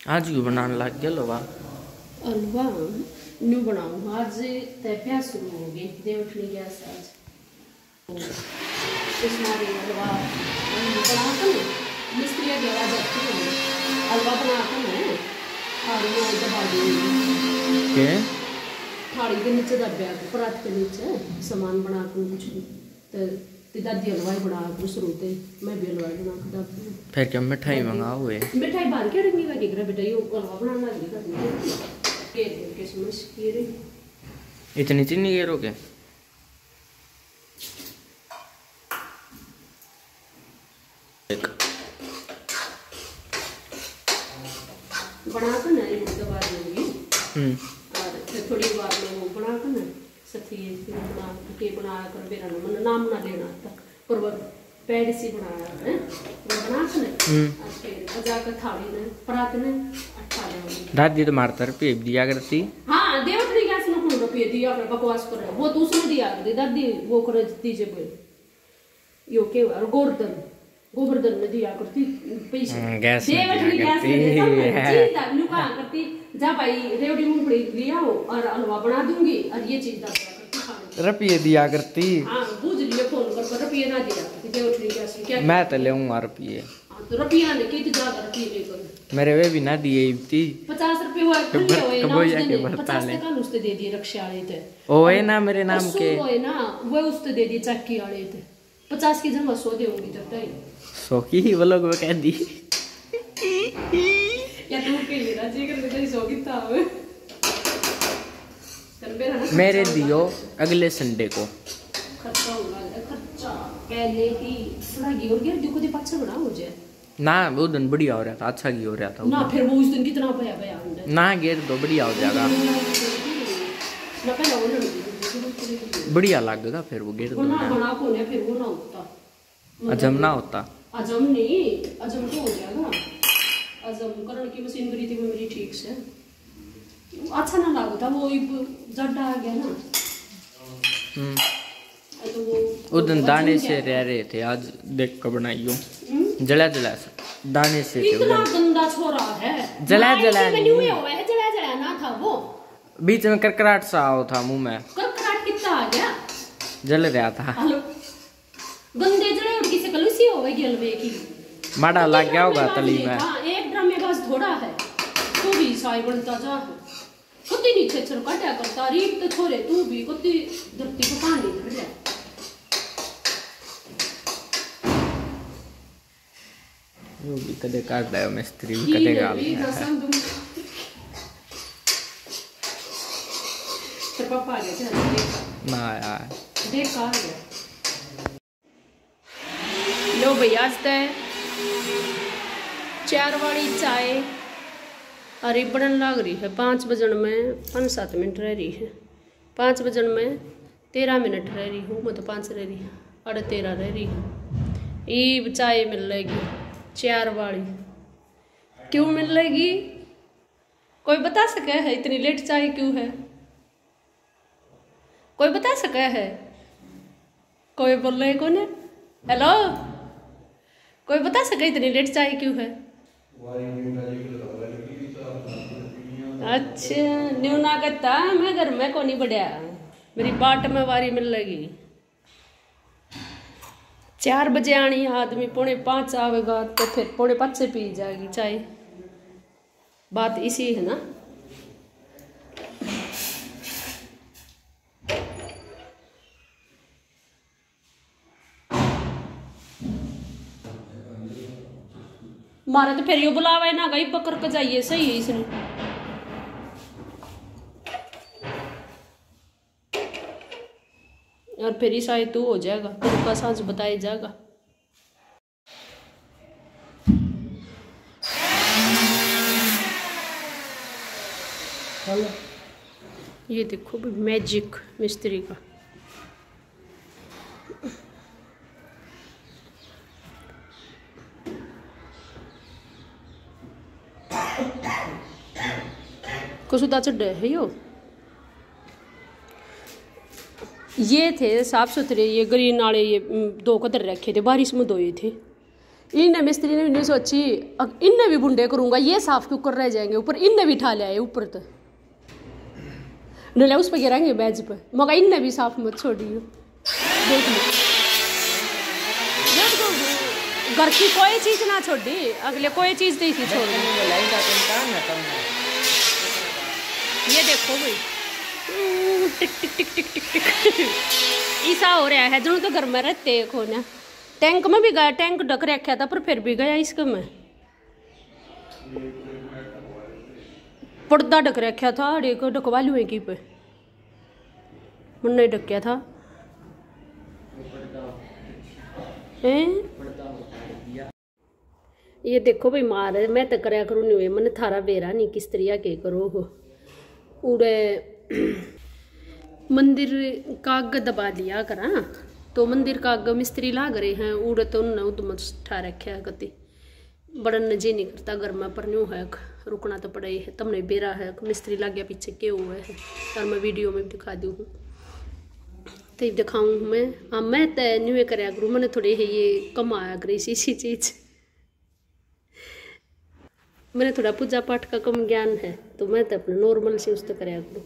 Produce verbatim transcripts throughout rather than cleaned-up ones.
आज क्यों बनाने लग गया हलवा? हलवा न्यू बनाऊँ आज तैयार शुरू हो गई देवठनी गैस आज इसमारी हलवा बना कर मिस्त्री की आवाज़ आती है हलवा बना कर मैं थाली में दबा दूँगी के थाली के नीचे दबिया परात के नीचे सामान बना कर कुछ भी तो दादी हलवाई बना कर शुरूते मैं भी हलवाई बना कर दादी फिर क्या मिठाई मंगाओ हुए? मिठाई बाहर क्या रंगी लगी कर बेटा ये हलवा बनाना लगी कर के के समझ के रे इतनी चीनी गिरोगे? एक बना कर ना ये दबा दूँगी हम्म और फिर थोड़ी बार में वो बना कर ना सती फिर बना के बना कर मेरा मन नाम ना लेना तक पर वो पैड सी बनाया है वो बना कर ना फिर बजा कर थाली में परात में अच्छा लगा दादी तो मारता रुपये दिया करती। हाँ देवठनी गैस में कौन रुपये दिया कर बकवास कर वो तो उसने दिया कर दादी वो कर दीजिए बोल यो के और गोवर्धन गोवर्धन में दिया करती पैसे गैस देवठनी गैस में चीज दालू का करती जा भाई रेवड़ी मूंगफली लिया हो और हलवा बना दूंगी और ये चीज दाल रुपये दिया करती। हाँ बुझ लिए फोन कर रुपये ना दिया देवठनी गैस में क्या मैं तो लेऊंगा रुपये तो रुपया ने कितने ज्यादा रुपये लेकर मेरे वे भी ना दिए थी पचास रुपये हुआ खुले हुए ना उसने पचास टका उसने दे दिए रक्षा वाले थे ओए ना मेरे नाम के वो है ना वो उसने दे दिए चक्की वाले थे पचास की जगह सौ देंगी जब तक सौ की ही वो लोग कह दी या तू के मेरा जी कर मेरी सौ की था वो मेरे दियो अगले संडे को खर्चा होगा खर्चा पहले ही थोड़ा गिर गया देखो दे पाछा बड़ा हो जाए ना वो दिन बढ़िया हो रहा था अच्छा घी हो रहा था ना फिर वो उस दिन कितना भया भया अंदर ना गेर दो बढ़िया हो जाएगा ना पहले वो बढ़िया लगेगा फिर वो गेर दो ना बना को ने फिर वो ना होता अजम ना होता अजम नहीं अजम तो हो जाएगा अजम करण की मशीन करी थी मेरी ठीक से अच्छा ना लगता वो जड्डा आ गया ना हम्म तो वो उस दिन दाने से रह रहे थे आज देख कर बनाइयो जला जला दाने से इतना गंदा छोरा है जला जला नहीं हुआ है जला जला ना था वो बीच में करकराट सा आओ था मुंह में करकराट कितना आ गया जल रहा था गंदे जड़े उनकी से कलुसी हो गई हलवे की माड़ा लग गया होगा तली में एक ड्रम में बस थोड़ा है तू भी साई बनता जा कुत्ती नीचे चल काटा करता रीत तो छोरे तू भी कुत्ती धरती को पानी भर जा यो भी कदे काट दे मिस्त्री भी कदे गाल तेरे पापा आ गया ना यार देख आ गया लो भैया आज तय चार वाली चाय अरे बनन लग रही है पाँच बजन में पाँच सात मिनट रह रही है पाँच बजन में तेरह मिनट रह रही हूँ मैं तो पाँच रह रही है अरे तेरह रह रही है ये चाय मिल रहेगी चार वाली क्यों मिल रहेगी कोई बता सके है इतनी लेट चाय क्यों है कोई बता सके है कोई बोल रहे कौन है हेलो कोई बता सके इतनी लेट चाय क्यों है अच्छा न्यू ना कहता मैं घर में को नहीं बढ़िया मेरी बाट में वारी मिल लगी चार बजे आनी आदमी पौने पाँच आवेगा तो फिर पौने पाँच से पी जाएगी चाय बात इसी है ना मारा तो फिर यो बुलावा ना गई पकड़ के जाइए सही है इसने और फिर शायद तू हो जाएगा तेरे का सांस बताया जाएगा ये देखो भी मैजिक मिस्त्री का कसुदा चढ़े है यो ये थे साफ सुथरे ये ग्रीन वाले ये दो कदर रखे थे बारिश में धोए थे इन मिस्त्री ने भी नहीं सोची इनने भी बुंडे करूंगा, ये साफ क्यों कर रह जाएंगे ऊपर, इनने भी ठा लिया ऊपर तो नहीं उस पर गिराएंगे बैज पे, मगर इनने भी साफ मत छोड़ियो। देख लो घर की कोई चीज ना छोड़ी, अगले कोई चीज नहीं थी छोड़। ये देखो भाई टिक टिक टिक टिक टिक टिक ऐसा हो रहा है जो तो घर में रहते हो ना। टैंक में भी गया, टैंक ढक रखा था पर फिर भी गया इसका में पर्दा ढक रखा था, देखो ढकवा लू की पे मन नहीं ढकया था है। ये देखो भाई मार मैं तो करया करूँ नहीं मन थारा बेरा नहीं किस तरिया के करो हो। उड़े मंदिर का आग दबा लिया करा तो मंदिर का आग मिस्त्री लाग रहे हैं, उड़े तो उन्होंने उदम ठा रखा है गति बड़न जी नहीं करता घर में पर न्यू है रुकना तो पड़ा ही है। तमने बेरा है मिस्त्री लाग गया पीछे के हुए है और मैं वीडियो में भी दिखा दूँ हूँ तो दिखाऊँ मैं। हाँ मैं तो न्यू कराया करूँ मैंने थोड़े है ये कम आया करी इसी चीज़, मैंने थोड़ा पूजा पाठ का कम ज्ञान है तो मैं तो अपने नॉर्मल से उस तो कराया करूँ।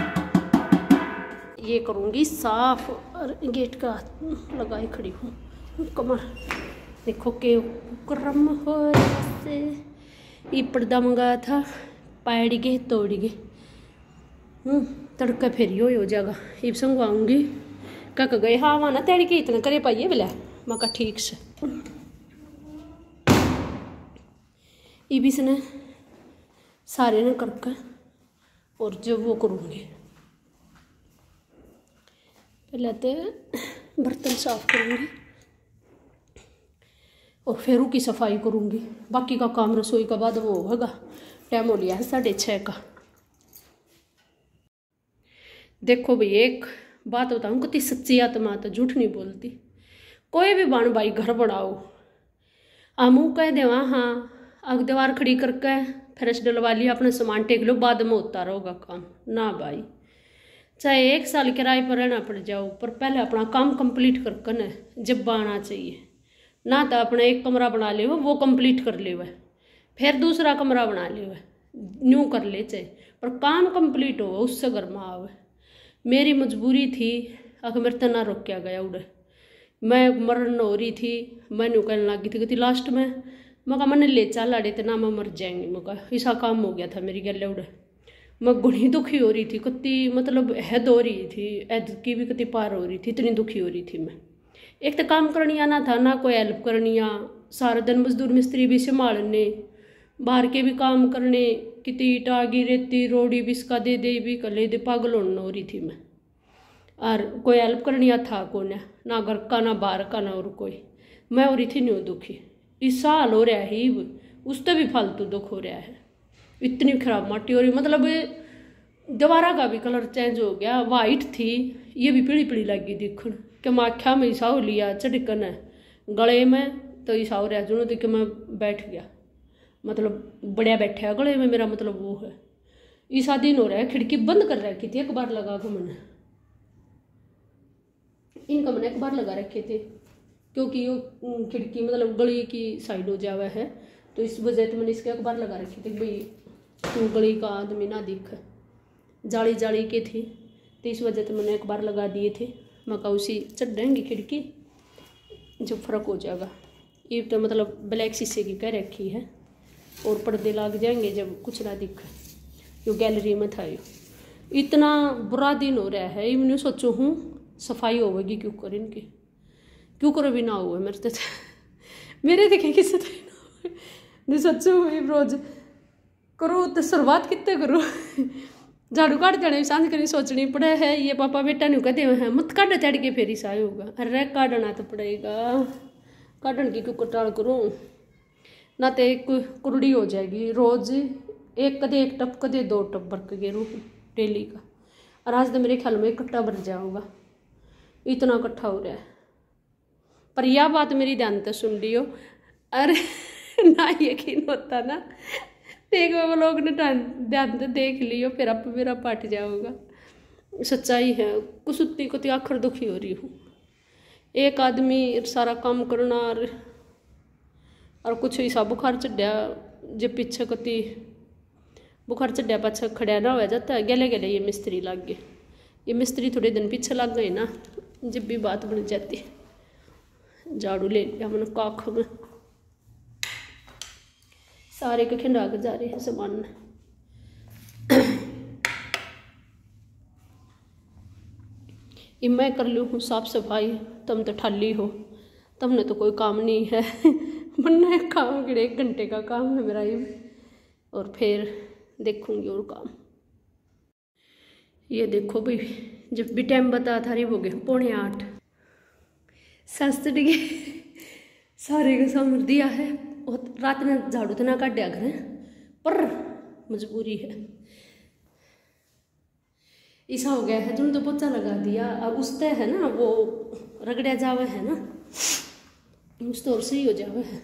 ये करूँगी साफ और गेट का लगाई खड़ी हूँ कमर देखो के क्रम हो से। ये पर्दा मंगाया था पाड़ गए तोड़ गए तड़का फेरी हो हो जाएगा ये संगवाऊँगी कक गए हाँ वहाँ ना तैड़ के इतना करे पाइए बोला मैं कहा ठीक से ये भी इसने सारे ने करके और जब वो करूँगी पहले तो बर्तन साफ करूँगी और फिर की सफाई करूँगी, बाकी का काम रसोई का बाद वो होगा। टाइम हो लिया है साढ़े छः का। देखो भाई एक बात बताऊँ कितनी सच्ची आत्मा तो झूठ नहीं बोलती। कोई भी बाण भाई घर बढ़ाओ आमू कह देवा हाँ अग दीवार खड़ी करके फ्रेश डलवा लिया अपना सामान टेक लो बाद में होता रहोगा काम ना भाई, चाहे एक साल किराए पर रहना पड़ जाओ पर पहले अपना काम कंप्लीट करके न जब आना चाहिए ना तो अपना एक कमरा बना ले वो कंप्लीट कर ले वह फिर दूसरा कमरा बना ले वह न्यू कर ले चाहे पर काम कंप्लीट हो उससे घर में आवे। मेरी मजबूरी थी अगर मेरे तो ना रोकया गया उड़े मैं मरण हो रही थी मैं न्यू कहने लगी थी कि लास्ट में मगा मैंने ले चल आड़े तो ना मैं मर जाएंगी मगा ऐसा काम हो गया था मेरी गले उड़े। मैं गुणी दुखी हो रही थी कति मतलब हद हो रही थी हद की भी कति पार हो रही थी इतनी दुखी हो रही थी मैं। एक तो काम करनिया ना था ना कोई हेल्प करनिया सारा दिन मजदूर मिस्त्री भी संभालने बाहर के भी काम करने कितनी टागी रेती रोड़ी बिस्का दे दे भी कले दे पागल होने हो रही थी मैं और कोई हेल्प करनिया था कौन ना घर का ना बाहर का ना और कोई मैं हो रही थी न्यू दुखी। इस साल हो रहा है उससे भी फालतू दुख हो रहा है इतनी खराब माटी हो रही मतलब दोबारा का भी कलर चेंज हो गया वाइट थी ये भी पीली पीली लगी दिखन कि मैं आख्या में ईसा हो लिया चटकन है गले में तो ईसा हो रहा जो देख मैं बैठ गया मतलब बढ़िया बैठा है गले में मेरा मतलब वो है। ईसा दिन हो रहा है खिड़की बंद कर रखी थी एक बार लगा के मैंने इनका मैंने एक बार लगा रखे थे क्योंकि वो खिड़की मतलब गली की साइड हो जावा है तो इस वजह से मैंने इसके एक बार लगा रखी थी भाई तू गली का आदमी ना दिख जाली जाली के थी तो इस वजह से मैंने एक बार लगा दिए थे। मैं कहा उसी चढ़ेंगी खिड़की जब फर्क हो जाएगा। ये तो मतलब ब्लैक शीशे की कह रखी है और पर्दे लग जाएंगे जब कुछ ना दिख। जो गैलरी में था ये इतना बुरा दिन हो रहा है इन्हें सोचो हूँ सफाई होगी क्यों कर इनकी क्यों करो भी ना हुआ मेरे तो मेरे देखे किसी तरह नहीं सोचो रोज करो तो शुरुआत कितने करो झाड़ू काट जाने सांझ करी सोचनी पड़े है ये पापा बेटा नहीं कहते हैं मत काट चढ़ के फिर ईसा होगा अरे काटना तो पड़ेगा काटन की क्यों कटाल करूँ ना तो एक कुरड़ी हो जाएगी रोज एक कदे एक टप कदे दो टप बरक के रू डेली का और आज तो मेरे ख्याल में इकट्ठा भर जाऊँगा इतना इकट्ठा हो रहा है। पर यह बात मेरी ध्यान से सुन लियो अरे ना यकीन होता ना देख वो लोग ने ध्यान से देख लियो फिर अब मेरा पट जाऊँगा। सच्चाई है कुछ उतनी को आखिर दुखी हो रही हूँ एक आदमी सारा काम करना और और कुछ ऐसा बुखार चढ़िया जब पीछे कति बुखार चढ़िया पाछा खड़ा ना हो जाता है गले गले ये मिस्त्री लग गए। ये मिस्त्री थोड़े दिन पीछे लग गए ना, जब भी बात बन जाती। झाड़ू ले लिया मैंने काख में, सारे के खिंडा के जा रहे हैं सामान। ये मैं कर लूँ हूँ साफ सफाई, तुम तो ठाली हो, तुमने तो कोई काम नहीं है। वरना एक काम के एक घंटे का काम है मेरा ये, और फिर देखूंगी और काम। ये देखो भाई, जब भी टाइम बता था रे हो गए पौने आठ। सस्ती सारे का सामर दिया है, और रात में झाड़ू तो ना काट दिया करें, पर मजबूरी है। ऐसा हो गया है, तुम तो पोछा लगा दिया और उसते है ना वो रगड़िया जावे है ना, उस तो और सही हो जावे है।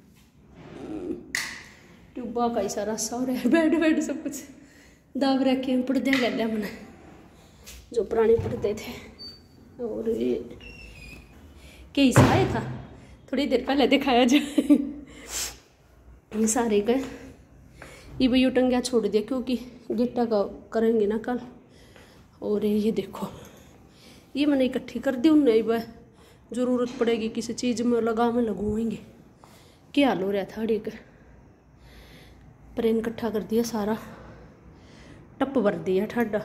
ट्यूबा का ऐसा रसा हो रहा है, बेड बेड सब कुछ दाब रखे पर्दे कर लिया मैंने, जो पुराने पर्दे थे। और ये कैसा आया था थोड़ी देर पहले दिखाया जाए सारे का। ये भाई टंगिया छोड़ दिया क्योंकि गिट्टा का करेंगे ना कल। और ये देखो ये मैंने इकट्ठी कर दी उन्हें, वह ज़रूरत पड़ेगी किसी चीज़ में लगा में लगवाएंगे। क्या हाल हो रहा था अड़ी का, प्रेन इकट्ठा कर दिया सारा, टप भर दिया ठाडा।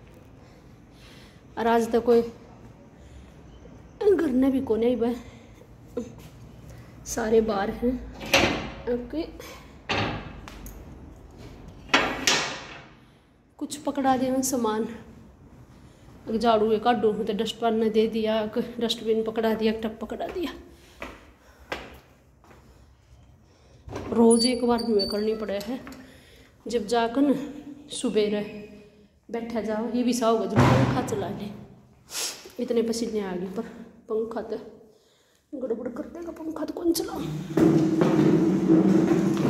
और आज तक कोई घर ने भी कोने वह सारे बाहर हैं। ओके कुछ पकड़ा दिया सामान, झाड़ू काटू तो डस्टबिन ने दे दिया, डस्टबिन पकड़ा दिया, टप पकड़ा दिया। रोज एक बार में करनी पड़े है, जब जाकर न सुबह बैठा जाओ। ये भी सा होगा जब पंखा चला ले, इतने पसीने आ गए, पर पंखा तो गड़बड़ कर देगा, पंखा तो कौन चलाओ।